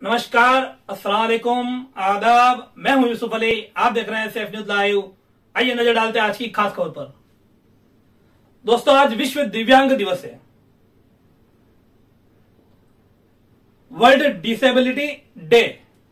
नमस्कार, अस्सलाम वालेकुम, आदाब। मैं हूं यूसुफ अली, आप देख रहे हैं सेफ न्यूज लाइव। आइए नजर डालते हैं आज की खास खबर पर। दोस्तों, आज विश्व दिव्यांग दिवस है, वर्ल्ड डिसेबिलिटी डे,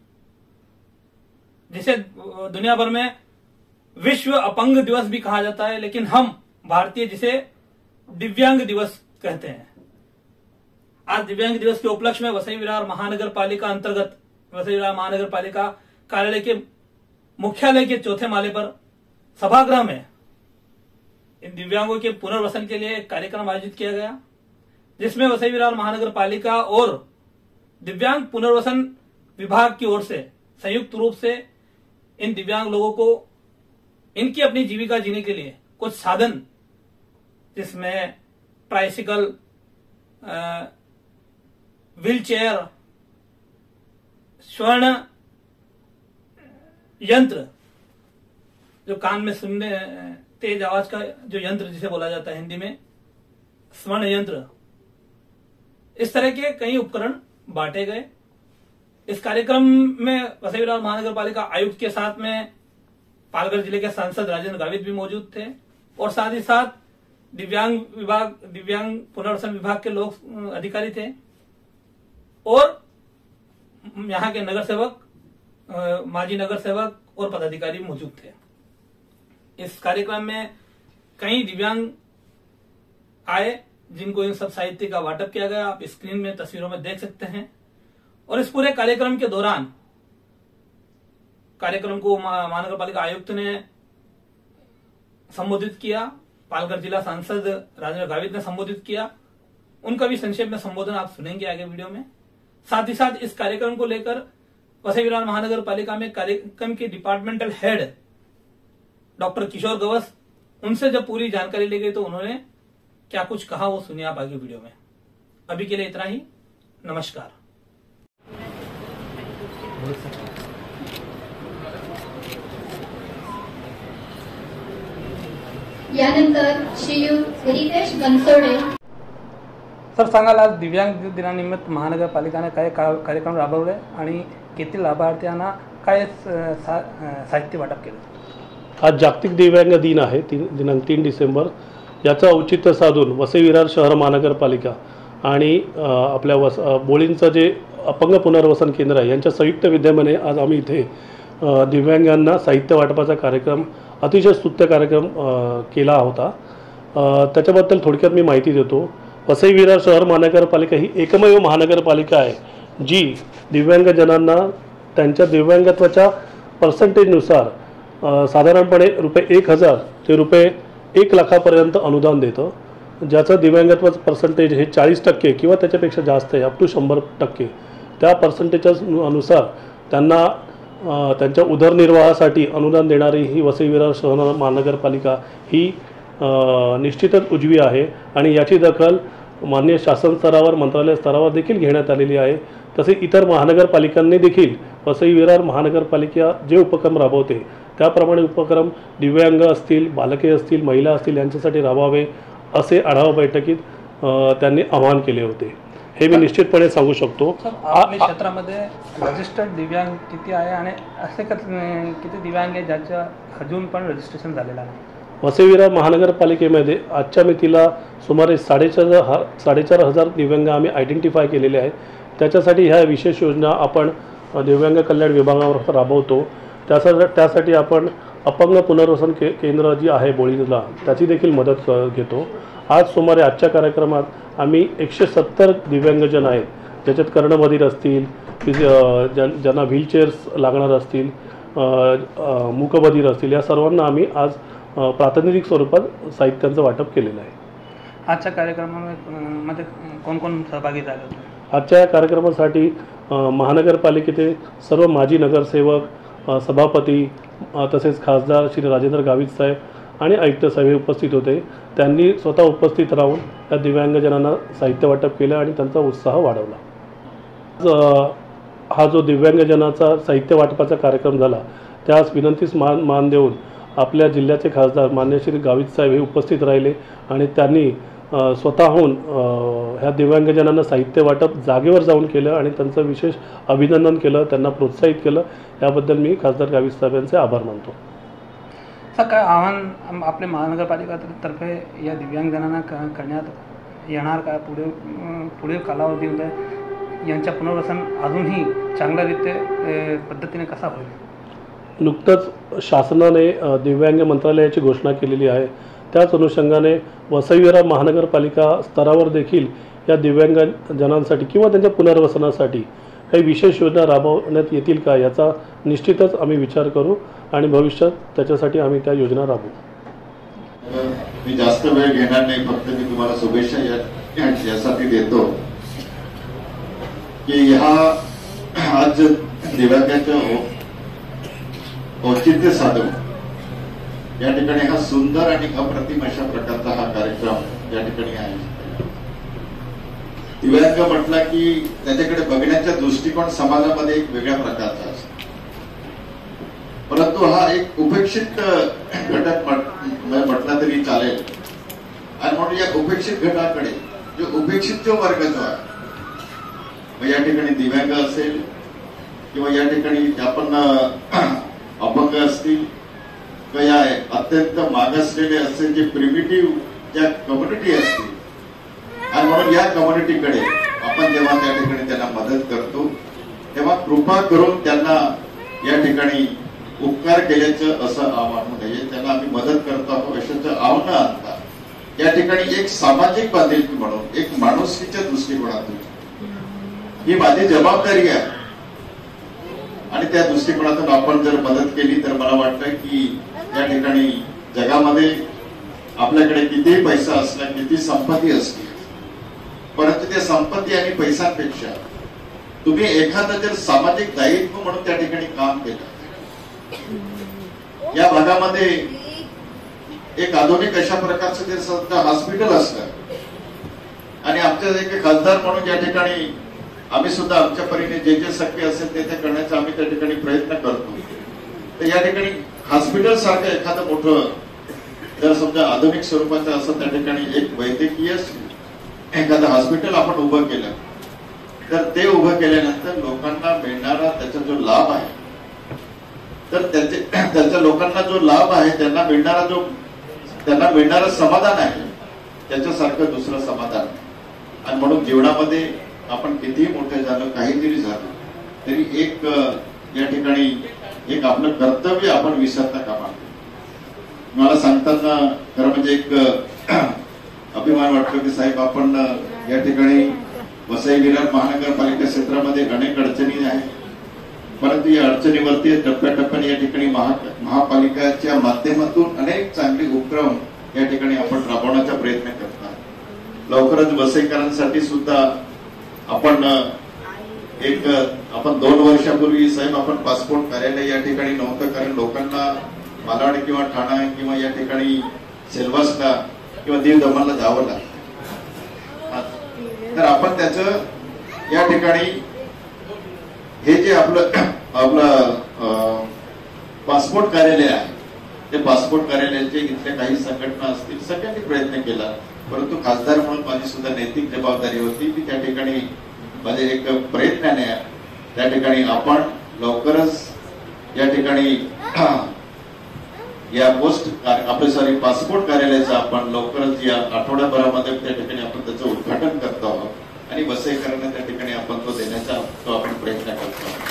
जिसे दुनिया भर में विश्व अपंग दिवस भी कहा जाता है, लेकिन हम भारतीय जिसे दिव्यांग दिवस कहते हैं। आज दिव्यांग दिवस के उपलक्ष्य में वसई विरार महानगर पालिका अंतर्गत वसई विरार महानगर पालिका कार्यालय के मुख्यालय के चौथे माले पर सभागृह में इन दिव्यांगों के पुनर्वसन के लिए एक कार्यक्रम आयोजित किया गया, जिसमें वसई विरार महानगर पालिका और दिव्यांग पुनर्वसन विभाग की ओर से संयुक्त रूप से इन दिव्यांग लोगों को इनकी अपनी जीविका जीने के लिए कुछ साधन, जिसमें ट्राइसिकल, व्हील चेयर, स्वर्ण यंत्र, जो कान में सुनने तेज आवाज का जो यंत्र जिसे बोला जाता है हिंदी में स्वर्ण यंत्र, इस तरह के कई उपकरण बांटे गए। इस कार्यक्रम में वसई विरार महानगर पालिका आयुक्त के साथ में पालघर जिले के सांसद राजेंद्र गावित भी मौजूद थे, और साथ ही साथ दिव्यांग पुनर्वसन विभाग के लोग अधिकारी थे, और यहाँ के नगर सेवक, माजी नगर सेवक और पदाधिकारी मौजूद थे। इस कार्यक्रम में कई दिव्यांग आए, जिनको इन सब साहित्य का वाटप किया गया। आप स्क्रीन में तस्वीरों में देख सकते हैं। और इस पूरे कार्यक्रम के दौरान कार्यक्रम को महानगर पालिका आयुक्त ने संबोधित किया, पालघर जिला सांसद राजेंद्र गावित ने संबोधित किया। उनका भी संक्षेप में संबोधन आप सुनेंगे आगे वीडियो में। साथ ही साथ इस कार्यक्रम को लेकर वसई विरार महानगर पालिका में कार्यक्रम के departmental head doctor Kishor Gawas, उनसे जब पूरी जानकारी ली गई तो उन्होंने क्या कुछ कहा वो सुनिए आप आगे वीडियो में। अभी के लिए इतना ही, नमस्कार। यानंतर श्रीयुत रितेश बनसोडे सर, सांगाल आज दिव्यांग दिनानिमित्त महानगरपालिकाने काय कार्यक्रम राबवले आणि किती लाभार्थ्यांना काय साहित्य वाटप केलं? आज जागतिक दिव्यांग दिन आहे, दिनांक 3 डिसेंबर। याचं औचित्य साधून वसई विरार शहर महानगरपालिका आणि आपल्या बोळींचं जे अपंग पुनर्वसन केंद्र आहे यांच्या संयुक्त विद्यमाने आज आम्ही इथे दिव्यांगांना साहित्य वाटपाचा कार्यक्रम, अतिशय स्तुत्य कार्यक्रम केला होता। त्याच्याबद्दल थोडक्यात मी माहिती देतो। वसई विरार शहर महानगरपालिका ही एकमेव महानगरपालिका आहे जी दिव्यांगजनांना त्यांच्या दिव्यांगत्वाच्या पर्सेंटेजनुसार साधारणपणे ₹1000 ते ₹1,00,000पर्यंत अनुदान देतं, ज्याचं दिव्यांगत्वाचं पर्सेंटेज हे 40% किंवा त्याच्यापेक्षा जास्त आहे, अप टू 100%। त्या पर्सेंटेजनुसार त्यांना त्यांच्या उदरनिर्वाहासाठी अनुदान देणारी ही वसई विरार शहर महानगरपालिका ही निश्चितच उजवी आहे, आणि याची दखल माननीय शासन स्तरावर, मंत्रालय स्तरावर देखील घेण्यात आलेली आहे। तसेच इतर महानगरपालिकांनी देखील वसई विरार महानगरपालिका जे उपक्रम राबवते त्याप्रमाणे उपक्रम दिव्यांग असतील, बालके असतील, महिला असतील यांच्यासाठी राबवावे, असे आढावा बैठकीत त्यांनी आवाहन केले होते। हे मी निश्चितपणे सांगू शकतो। आपल्या क्षेत्रामध्ये रजिस्टर्ड दिव्यांग किती आहे आणि असे किती दिव्यांग आहे ज्याचं अजून पण रजिस्ट्रेशन झालेलं आहे? वसई विरार महानगरपालिकेमध्ये आजच्या मितीला सुमारे 4,500 दिव्यांग आम्ही आयडेंटिफाय केलेले आहेत। त्याच्यासाठी ह्या विशेष योजना आपण दिव्यांग कल्याण विभागावर राबवतो। त्यासाठी आपण अपंग पुनर्वसन केंद्र जी आहे बोळीला त्याची देखील मदत घेतो। आज सुमारे आजच्या कार्यक्रमात आम्ही 170 दिव्यांगजन आहेत, ज्याच्यात कर्णबधीर असतील, ज्यांना व्हीलचेअर्स लागणार असतील, मूकबधीर असतील, या सर्वांना आम्ही आज प्रातिनिधिक स्वरूपात साहित्यांचं वाटप केलेलं आहे। आजच्या कार्यक्रमामध्ये कोण कोण सहभागी झाले होते? आजच्या कार्यक्रमासाठी महानगरपालिकेचे सर्व माजी नगरसेवक, सभापती, तसेच खासदार श्री राजेंद्र गावित साहेब आणि आयुक्त साहेब उपस्थित होते। त्यांनी स्वतः उपस्थित राहून त्या दिव्यांगजनांना साहित्य वाटप केलं आणि त्यांचा उत्साह वाढवला। हा जो दिव्यांगजनाचा साहित्य वाटपाचा कार्यक्रम झाला, त्यास विनंतीस मान देऊन आपल्या जिल्ह्याचे खासदार मान्य श्री गावित साहेब हे उपस्थित राहिले आणि त्यांनी स्वतःहून ह्या दिव्यांगजनांना साहित्य वाटप जागेवर जाऊन केलं आणि त्यांचं विशेष अभिनंदन केलं, त्यांना प्रोत्साहित केलं. याबद्दल मी खासदार गावित साहेब यांचे आभार मानतो. सर, काय आव्हान आपल्या महानगरपालिकेतर्फे या दिव्यांगजनांना करण्यात येणार का? पुढील कालावधीमध्ये यांच्या पुनर्वसन अजूनही चांगल्यारीत्या पद्धतीने कसा होईल? नुकतंच शासनाने दिव्यांग मंत्रालयाची घोषणा केलेली आहे. त्याच अनुषंगाने वसई विरार महानगरपालिका स्तरावर देखील या दिव्यांगजनांसाठी किंवा त्यांच्या पुनर्वसनासाठी काही विशेष योजना राबवण्यात येतील का, याचा निश्चितच आम्ही विचार करू आणि भविष्यात त्याच्यासाठी आम्ही त्या योजना राबवू. मी जास्त वेळ घेणार नाही, फक्त मी तुम्हाला शुभेच्छा यासाठी देतो की ह्या आज दिव्यांगाचं औचित्य साधून या ठिकाणी हा सुंदर आणि अप्रतिम अशा प्रकारचा हा कार्यक्रम या ठिकाणी आयोजित केला. दिव्यांग म्हटला की त्याच्याकडे बघण्याचा दृष्टिकोन समाजामध्ये एक वेगळ्या प्रकारचा असतो, परंतु हा एक उपेक्षित घटक म्हटला तरी चालेल. आणि म्हणून या उपेक्षित घटकाकडे जो उपेक्षित जो वर्ग जो आहे, मग या ठिकाणी दिव्यांग असेल किंवा या ठिकाणी आपण अपंग असतील किंवा या अत्यंत मागासलेले असे जे प्रिमिटिव्ह ज्या कम्युनिटी असतील, आणि म्हणून या कम्युनिटीकडे आपण जेव्हा त्या ठिकाणी त्यांना मदत करतो तेव्हा कृपा करून त्यांना या ठिकाणी उपकार केल्याचं असं आव्हान नये. त्यांना आम्ही मदत करतो आहोत अशाचं आव्हान आणता या ठिकाणी एक सामाजिक बांधिलकी म्हणून एक माणुसकीच्या दृष्टिकोनातून ही माझी जबाबदारी आहे आणि त्या दृष्टिकोनातून आपण जर मदत केली तर मला वाटतं की या ठिकाणी जगामध्ये आपल्याकडे कितीही पैसा असला, किती संपत्ती असली, परंतु त्या संपत्ती आणि पैशांपेक्षा तुम्ही एखादं जर सामाजिक दायित्व म्हणून त्या ठिकाणी काम केलं, या भागामध्ये एक आधुनिक अशा प्रकारचं जे सध्या हॉस्पिटल असलं आणि आमच्या एक खासदार म्हणून या ठिकाणी आम्ही सुद्धा आमच्या परीने जे जे शक्य असेल ते करण्याचा आम्ही त्या ठिकाणी प्रयत्न करतो. तर या ठिकाणी हॉस्पिटल सारखं एखादं मोठं जर समजा आधुनिक स्वरूपाचं असं त्या ठिकाणी एक वैद्यकीय एखादं हॉस्पिटल आपण उभं केलं तर ते उभं केल्यानंतर लोकांना मिळणारा त्याचा जो लाभ आहे, तर त्याच्या लोकांना जो लाभ आहे त्यांना मिळणारं समाधान आहे त्याच्यासारखं दुसरं समाधान नाही. आणि म्हणून जीवनामध्ये आपण कितीही मोठे झालो, काही जरी झालो तरी एक या ठिकाणी एक आपलं कर्तव्य आपण विसरता कामा नये. मला सांगताना खरं म्हणजे एक अभिमान वाटतो की साहेब आपण या ठिकाणी वसई विरार महानगरपालिका क्षेत्रामध्ये अनेक अडचणी आहेत, परंतु या अडचणीवरती टप्प्याटप्प्याने या ठिकाणी महापालिकेच्या माध्यमातून अनेक चांगले उपक्रम या ठिकाणी आपण राबवण्याचा प्रयत्न करतात. लवकरच वसईकरांसाठी सुद्धा आपण 2 वर्षापूर्वी साहेब आपण पासपोर्ट कार्यालय या ठिकाणी नव्हतं, कारण लोकांना मालाड किंवा ठाणा किंवा या ठिकाणी सिल्वासला किंवा दीव दमनला जावं लागतं. तर आपण त्याचं या ठिकाणी हे जे आपलं पासपोर्ट कार्यालय आहे, ते पासपोर्ट कार्यालयाचे इथल्या काही संघटना असतील सगळ्यांनी प्रयत्न केला, परंतु खासदार म्हणून माझी सुद्धा नैतिक जबाबदारी होती की त्या ठिकाणी माझे एक प्रयत्नाने त्या ठिकाणी आपण लवकरच या ठिकाणी या पासपोर्ट कार्यालयाचं आपण लवकरच या आठवड्याभरामध्ये त्या ठिकाणी आपण त्याचं उद्घाटन करतो आहोत आणि वसईकरांना त्या ठिकाणी आपण तो देण्याचा आपण प्रयत्न करतो आहोत.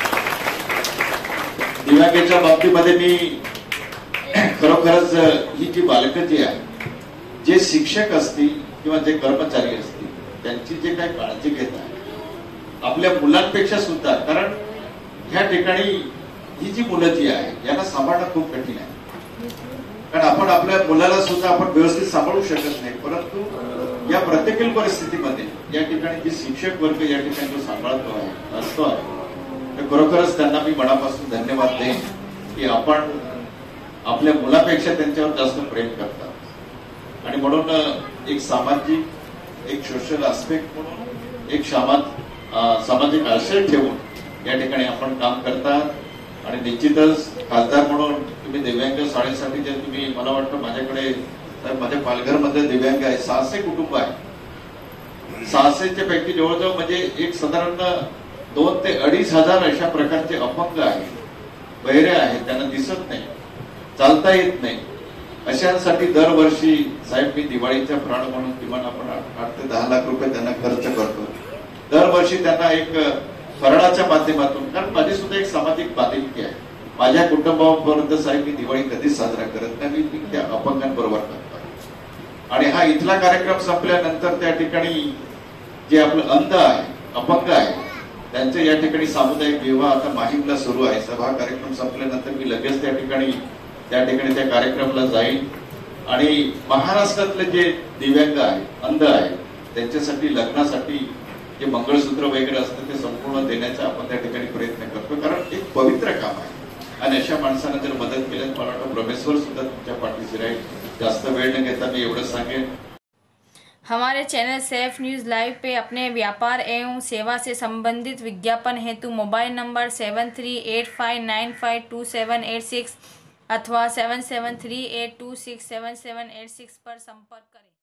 दिव्यांगाच्या बाबतीमध्ये मी खरोखरच ही जी बालकं जी आहे, जे शिक्षक असतील किंवा जे कर्मचारी असतील, त्यांची जे काही काळजी घेत आहे आपल्या मुलांपेक्षा सुद्धा, कारण ह्या ठिकाणी ही जी मुलं जी आहे यांना सांभाळणं खूप कठीण आहे. कारण आपण आपल्या मुलाला सुद्धा आपण व्यवस्थित सांभाळू शकत नाही, परंतु या प्रतिकूल परिस्थितीमध्ये या ठिकाणी जे शिक्षक वर्ग या ठिकाणी जो सांभाळतो आहे तर खरोखरच त्यांना मी मनापासून धन्यवाद देईन की आपण आपल्या मुलापेक्षा त्यांच्यावर जास्त प्रेम करतात. आणि म्हणून एक सामाजिक एक सोशल आस्पेक्ट म्हणून एक सामाजिक आशय ठेवून या ठिकाणी आपण काम करतात. आणि निश्चितच खासदार म्हणून तुम्ही दिव्यांग शाळेसाठी जे तुम्ही मला वाटतं माझ्याकडे तर माझ्या पालघरमध्ये दिव्यांग आहे, 600 कुटुंब आहे. 600च्या पैकी जवळजवळ म्हणजे एक साधारण 2 ते 2.5 हजार अशा प्रकारचे अपंग आहेत, बहिरे आहेत, त्यांना दिसत नाही, चालता येत नाही. अशांसाठी दरवर्षी साहेब मी दिवाळीच्या फराळ म्हणून किमान आपण 8 ते 10 लाख रुपये त्यांना खर्च करतो. दरवर्षी त्यांना एक फराळाच्या माध्यमातून, कारण माझी सुद्धा एक सामाजिक बांधिलकी आहे. माझ्या कुटुंबापर्यंत साहेब मी दिवाळी कधीच साजरा करत नाही, मी त्या अपंगांबरोबर करतो. आणि हा इथला कार्यक्रम संपल्यानंतर त्या ठिकाणी जे आपलं अंध आहे, अपंग आहे, त्यांचे या ठिकाणी सामुदायिक विवाह आता माहीमला सुरू आहे. सभा कार्यक्रम संपल्यानंतर मी लगेच त्या ठिकाणी त्या कार्यक्रमाला जाईल आणि महाराष्ट्रातले जे दिव्यांग आहे, अंध आहे, त्यांच्यासाठी लग्नासाठी जे मंगळसूत्र वगैरे असतं ते संपूर्ण देण्याचा आपण त्या ठिकाणी प्रयत्न करतो, कारण एक पवित्र काम आहे. आणि अशा माणसांना जर मदत केली, मला वाटतं परमेश्वर सुद्धा तुमच्या पाठीशी राहील. जास्त वेळ न घेता मी एवढं सांगेन. हमारे चैनल सेफ न्यूज़ लाइव पे अपने व्यापार एवं सेवा से संबंधित विज्ञापन हेतु मोबाइल नंबर 7385952786 अथवा 7738267786 पर संपर्क करें.